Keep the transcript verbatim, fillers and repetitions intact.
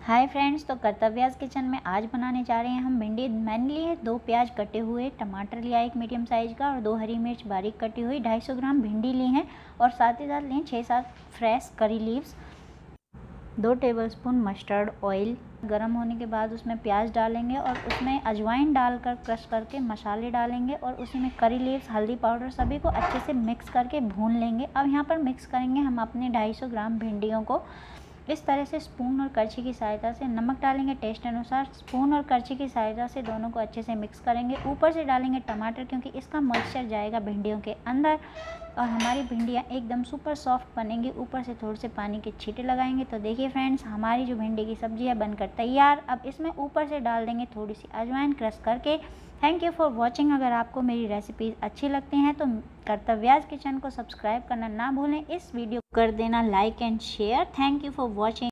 Hi friends, तो कर्तव्यास kitchen में आज बनाने जा रहे हैं हम भिंडी। मैंने लिए दो प्याज कटे हुए, टमाटर लिया एक मीडियम साइज़ का और दो हरी मिर्च बारीक कटी हुई, ढाई सौ ग्राम भिंडी ली हैं और साथ ही साथ लिए छः सात फ्रेश करी लीव्स, दो टेबलस्पून मस्टर्ड ऑयल। गर्म होने के बाद उसमें प्याज डालेंगे और उसमें अजवाइन डालकर क्रश करके मसाले डालेंगे और उसी में करी लीव्स, हल्दी पाउडर सभी को अच्छे से मिक्स करके भून लेंगे। अब यहाँ पर मिक्स करेंगे हम अपने ढाई सौ ग्राम भिंडियों को। इस तरह से स्पून और करछी की सहायता से नमक डालेंगे टेस्ट अनुसार। स्पून और करछी की सहायता से दोनों को अच्छे से मिक्स करेंगे। ऊपर से डालेंगे टमाटर क्योंकि इसका मॉइस्चर जाएगा भिंडियों के अंदर और हमारी भिंडियाँ एकदम सुपर सॉफ्ट बनेंगी। ऊपर से थोड़े से पानी के छींटे लगाएंगे। तो देखिए फ्रेंड्स, हमारी जो भिंडी की सब्ज़ी है बनकर तैयार। अब इसमें ऊपर से डाल देंगे थोड़ी सी अजवाइन क्रश करके। Thank you for watching. अगर आपको मेरी रेसिपीज़ अच्छी लगती हैं तो कर्तव्यास किचन को सब्सक्राइब करना ना भूलें। इस वीडियो को कर देना like and share. Thank you for watching.